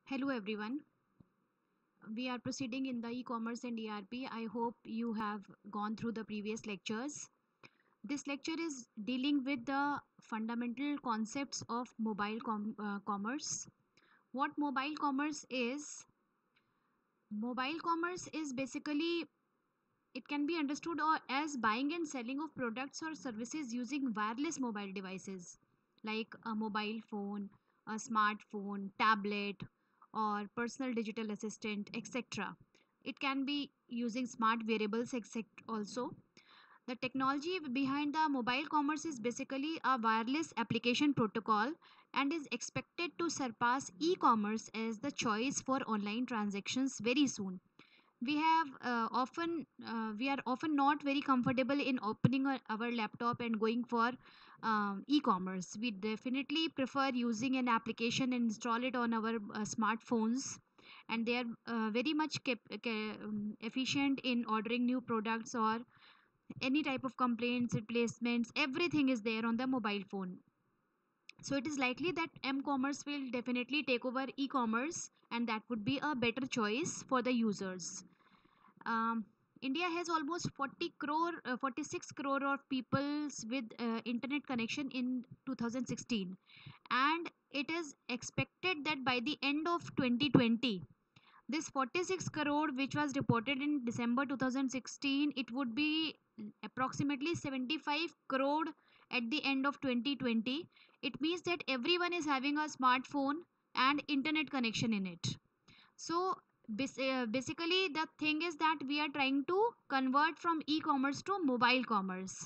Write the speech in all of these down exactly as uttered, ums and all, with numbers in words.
Hello everyone. We are proceeding in the e-commerce and E R P. I hope you have gone through the previous lectures. This lecture is dealing with the fundamental concepts of mobile com- uh, commerce. What mobile commerce is? Mobile commerce is basically it can be understood or as buying and selling of products or services using wireless mobile devices like a mobile phone, a smartphone, tablet, or personal digital assistant, et cetera. It can be using smart wearables, et cetera also. The technology behind the mobile commerce is basically a wireless application protocol and is expected to surpass e-commerce as the choice for online transactions very soon. We have uh, often uh, we are often not very comfortable in opening our, our laptop and going for um, e-commerce. We definitely prefer using an application and install it on our uh, smartphones, and they are uh, very much cap- ca- um, efficient in ordering new products or any type of complaints, replacements. Everything is there on the mobile phone. So it is likely that m-commerce will definitely take over e-commerce, and that would be a better choice for the users. um, India has almost forty crore, uh, forty-six crore of peoples with uh, internet connection in two thousand sixteen, and it is expected that by the end of twenty twenty, this forty-six crore, which was reported in December two thousand sixteen, it would be approximately seventy-five crore at the end of twenty twenty. It means that everyone is having a smartphone and internet connection in it. So bas- uh, basically the thing is that we are trying to convert from e-commerce to mobile commerce.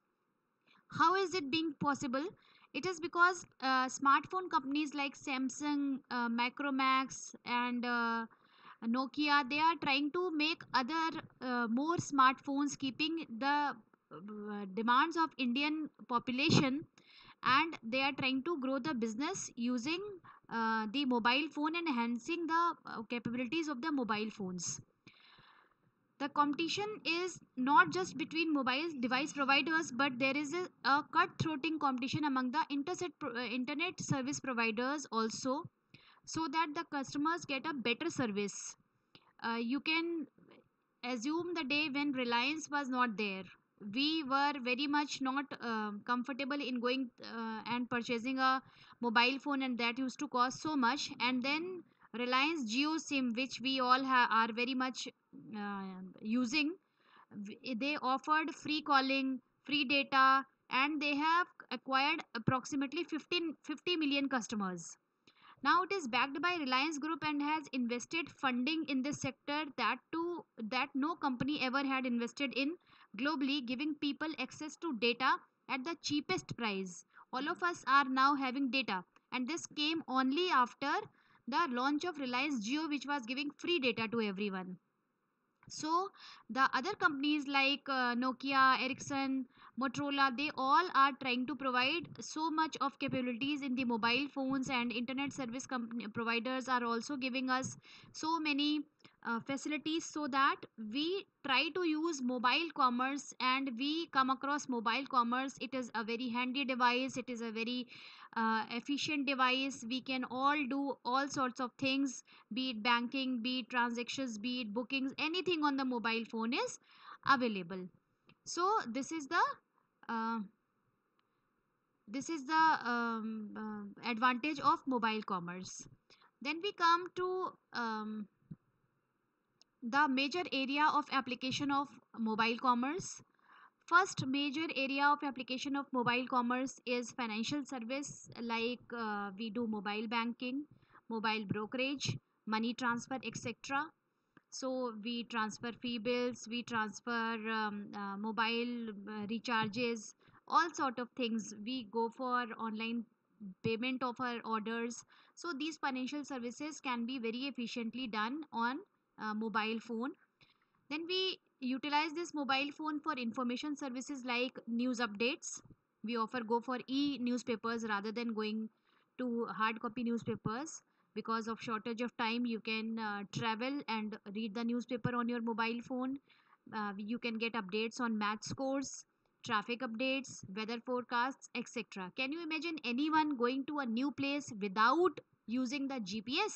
How is it being possible? It is because uh, smartphone companies like Samsung, uh, Macromax, and uh, Nokia, they are trying to make other uh, more smartphones, keeping the uh, demands of Indian population, and they are trying to grow the business using uh, the mobile phone and enhancing the uh, capabilities of the mobile phones. The competition is not just between mobile device providers, but there is a, a cutthroating competition among the internet, pro- uh, internet service providers also, so that the customers get a better service. Uh, you can assume the day when Reliance was not there. We were very much not um comfortable in going uh, and purchasing a mobile phone, and that used to cost so much. And then Reliance Geo SIM, which we all ha- are very much uh, using, w- they offered free calling, free data, and they have acquired approximately fifteen fifty million customers. Now it is backed by Reliance Group and has invested funding in this sector that too that no company ever had invested in globally, giving people access to data at the cheapest price. All of us are now having data, and this came only after the launch of Reliance Jio, which was giving free data to everyone. So the other companies like uh, Nokia, Ericsson, Motorola, they all are trying to provide so much of capabilities in the mobile phones, and internet service company providers are also giving us so many uh, facilities, so that we try to use mobile commerce and we come across mobile commerce. It is a very handy device, it is a very uh, efficient device. We can all do all sorts of things, be it banking, be it transactions, be it bookings, anything on the mobile phone is available. So this is the uh, this is the um, uh, advantage of mobile commerce. Then we come to um, the major area of application of mobile commerce. First major area of application of mobile commerce is financial service, like uh, we do mobile banking, mobile brokerage, money transfer, et cetera. So we transfer fee bills, we transfer um, uh, mobile uh, recharges, all sort of things. We go for online payment of our orders. So these financial services can be very efficiently done on uh, mobile phone. Then we utilize this mobile phone for information services like news updates. We often go for e-newspapers rather than going to hard copy newspapers. Because of shortage of time, you can uh, travel and read the newspaper on your mobile phone. Uh, you can get updates on match scores, traffic updates, weather forecasts, et cetera. Can you imagine anyone going to a new place without using the G P S?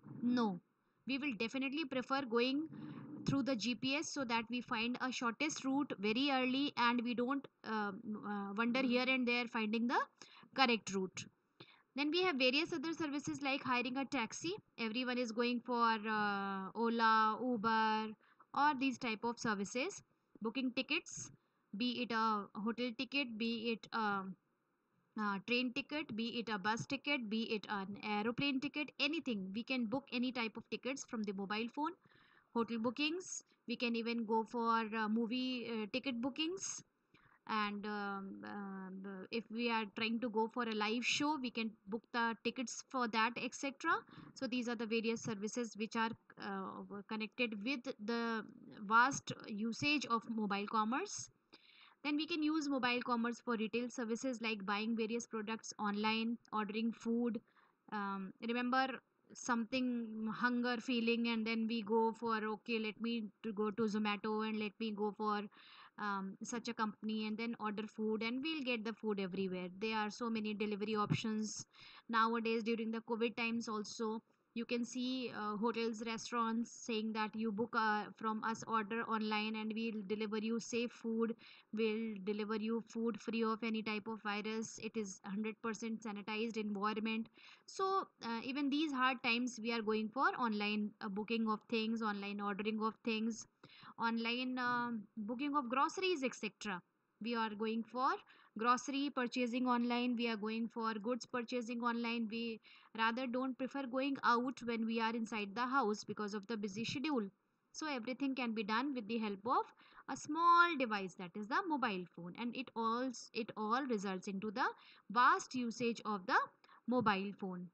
No, we will definitely prefer going through the G P S so that we find a shortest route very early and we don't uh, uh, wander here and there finding the correct route. Then we have various other services like hiring a taxi. Everyone is going for uh, Ola, Uber, or these type of services. Booking tickets, be it a hotel ticket, be it a, uh train ticket, be it a bus ticket, be it an aeroplane ticket, anything. We can book any type of tickets from the mobile phone. Hotel bookings. We can even go for uh, movie uh, ticket bookings, and um, uh, if we are trying to go for a live show, we can book the tickets for that, etc. So these are the various services which are uh, connected with the vast usage of mobile commerce. Then we can use mobile commerce for retail services like buying various products online, ordering food. Um, remember something hunger feeling, and then we go for, okay, let me to go to Zomato and let me go for um, such a company and then order food, and we'll get the food everywhere. There are so many delivery options nowadays. During the COVID times also, you can see uh, hotels, restaurants saying that you book uh, from us, order online, and we'll deliver you safe food. We'll deliver you food free of any type of virus. It is one hundred percent sanitized environment. So uh, even these hard times, we are going for online uh, booking of things, online ordering of things, online um booking of groceries, etc. We are going for grocery purchasing online. We are going for goods purchasing online. We rather don't prefer going out when we are inside the house because of the busy schedule. So everything can be done with the help of a small device, that is the mobile phone, and it all it all results into the vast usage of the mobile phone.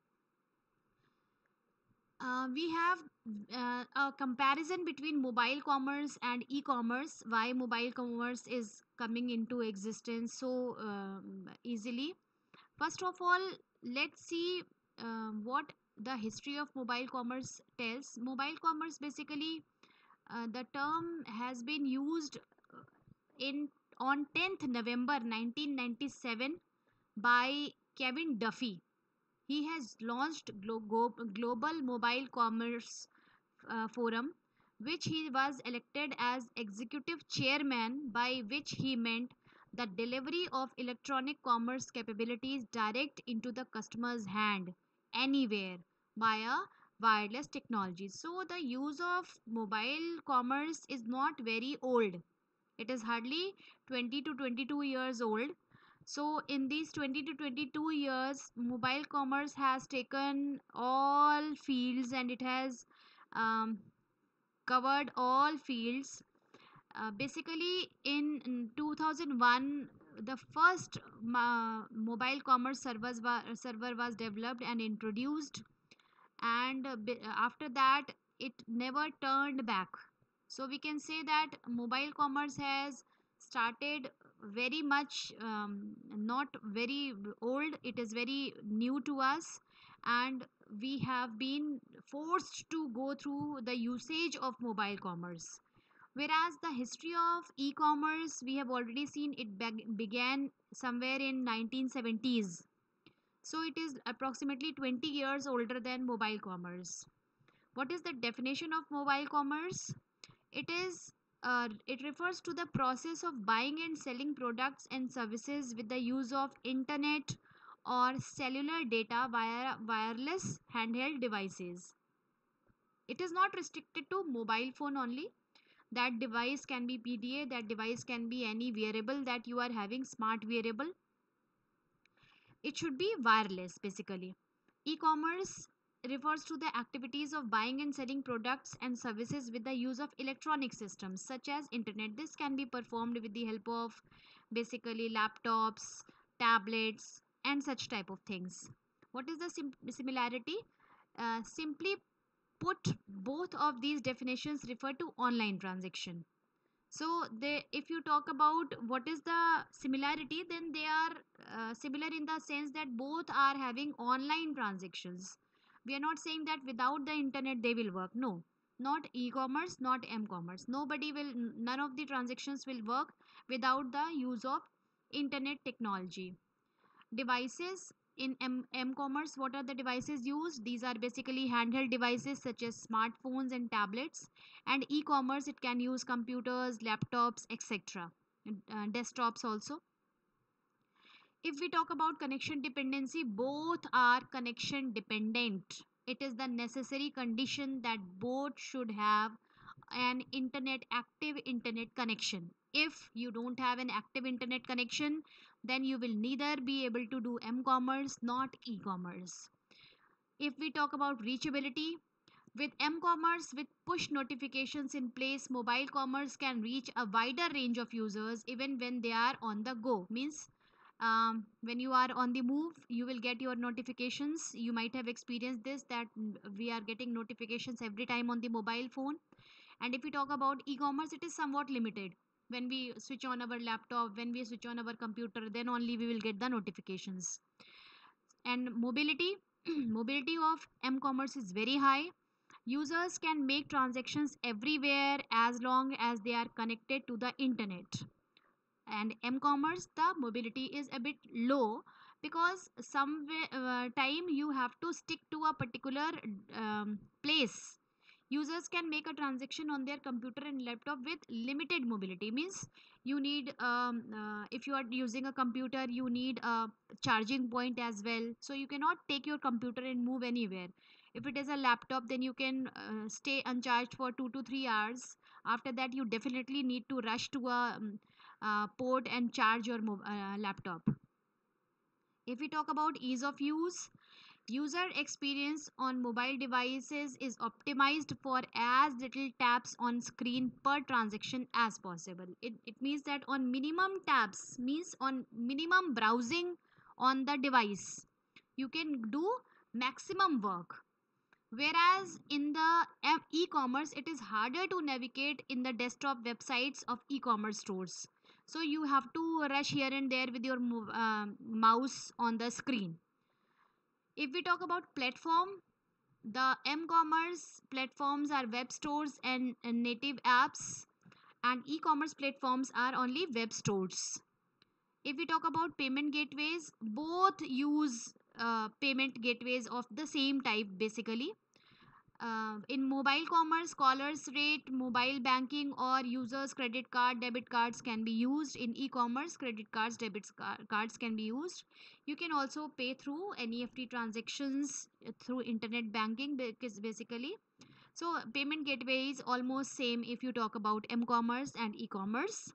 Uh, we have uh, a comparison between mobile commerce and e-commerce, why mobile commerce is coming into existence so um, easily. First of all, let's see um, what the history of mobile commerce tells. Mobile commerce basically, uh, the term has been used uh, in on tenth November nineteen ninety-seven by Kevin Duffy. He has launched Glo- Go- Global Mobile Commerce uh, Forum, which he was elected as executive chairman, by which he meant the delivery of electronic commerce capabilities direct into the customer's hand, anywhere, via wireless technology. So the use of mobile commerce is not very old. It is hardly twenty to twenty-two years old. So in these twenty to twenty-two years, mobile commerce has taken all fields, and it has um, covered all fields. Uh, basically, in, in two thousand one, the first ma- mobile commerce servers wa- server was developed and introduced, and uh, b- after that, it never turned back. So we can say that mobile commerce has started very much um, not very old. It is very new to us, and we have been forced to go through the usage of mobile commerce. Whereas the history of e-commerce, we have already seen it beg- began somewhere in nineteen seventies. So it is approximately twenty years older than mobile commerce. What is the definition of mobile commerce? It is uh, it refers to the process of buying and selling products and services with the use of internet or cellular data via wireless handheld devices. It is not restricted to mobile phone only. That device can be P D A, that device can be any wearable that you are having, smart wearable. It should be wireless basically. E-commerce refers to the activities of buying and selling products and services with the use of electronic systems such as internet. This can be performed with the help of basically laptops, tablets, and such type of things. What is the sim- similarity? Uh, simply put, both of these definitions refer to online transaction. So they, if you talk about what is the similarity, then they are uh, similar in the sense that both are having online transactions. We are not saying that without the internet they will work. No, not e-commerce, not m-commerce. Nobody will, none of the transactions will work without the use of internet technology. Devices. In M- m-commerce, what are the devices used? These are basically handheld devices such as smartphones and tablets. And e-commerce, it can use computers, laptops, etc., uh, desktops also. If we talk about connection dependency, both are connection dependent. It is the necessary condition that both should have an internet active internet connection. If you don't have an active internet connection, then you will neither be able to do m-commerce not e-commerce. If we talk about reachability, with m-commerce with push notifications in place, mobile commerce can reach a wider range of users even when they are on the go. Means um, when you are on the move, you will get your notifications. You might have experienced this, that mm, we are getting notifications every time on the mobile phone. And if we talk about e-commerce, it is somewhat limited. When we switch on our laptop, when we switch on our computer, then only we will get the notifications. And mobility, mobility of m-commerce is very high. Users can make transactions everywhere as long as they are connected to the internet. And m-commerce, the mobility is a bit low, because some way, uh, time you have to stick to a particular um, place. Users can make a transaction on their computer and laptop with limited mobility. Means you need um, uh, if you are using a computer, you need a charging point as well, so you cannot take your computer and move anywhere. If it is a laptop, then you can uh, stay uncharged for two to three hours. After that, you definitely need to rush to a um, uh, port and charge your mo- uh, laptop. If we talk about ease of use, user experience on mobile devices is optimized for as little taps on screen per transaction as possible. It, it means that on minimum taps, means on minimum browsing on the device, you can do maximum work. Whereas in the em- e-commerce, it is harder to navigate in the desktop websites of e-commerce stores. So you have to rush here and there with your mo- um mouse on the screen. If we talk about platform, the m-commerce platforms are web stores and, and native apps, and e-commerce platforms are only web stores. If we talk about payment gateways, both use uh, payment gateways of the same type basically. Uh, in mobile commerce, callers rate, mobile banking, or users credit card debit cards can be used. In e-commerce, credit cards debit cards can be used. You can also pay through N E F T transactions uh, through internet banking, because basically, so payment gateway is almost same if you talk about m-commerce and e-commerce.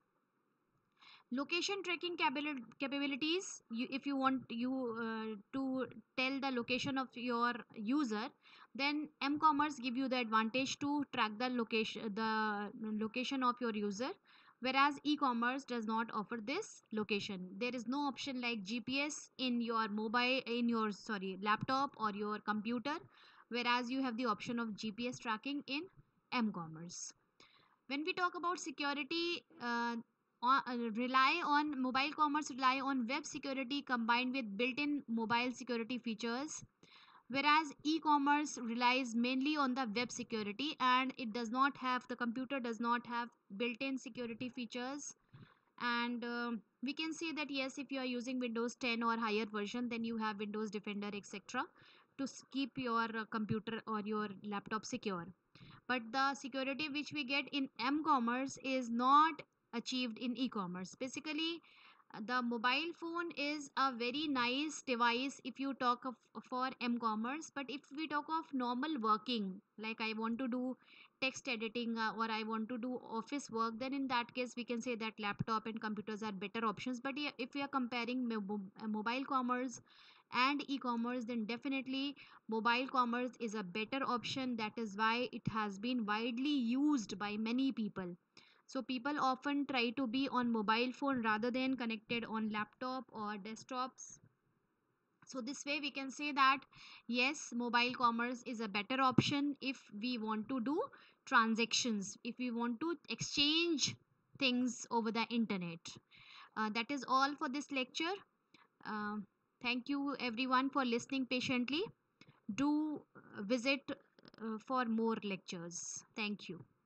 Location tracking capabil- capabilities, you, if you want you uh, to tell the location of your user, then m-commerce give you the advantage to track the location the location of your user, whereas e-commerce does not offer this location. There is no option like gps in your mobile, in your sorry laptop or your computer, whereas you have the option of gps tracking in m-commerce. When we talk about security, uh, on, uh, rely on mobile commerce rely on web security combined with built-in mobile security features, whereas e-commerce relies mainly on the web security, and it does not have the computer does not have built-in security features. And um, we can say that yes, if you are using windows ten or higher version, then you have windows defender etc to s- keep your uh, computer or your laptop secure. But the security which we get in m-commerce is not achieved in e-commerce. Basically, uh, the mobile phone is a very nice device if you talk of for m-commerce, but if we talk of normal working, like I want to do text editing, uh, or I want to do office work, then in that case we can say that laptop and computers are better options. But yeah, if we are comparing mo- uh, mobile commerce and e-commerce, then definitely mobile commerce is a better option. That is why it has been widely used by many people. So people often try to be on mobile phone rather than connected on laptop or desktops. So this way we can say that yes, mobile commerce is a better option if we want to do transactions, if we want to exchange things over the internet. Uh, that is all for this lecture. uh, Thank you everyone for listening patiently. Do uh, visit uh, for more lectures. Thank you.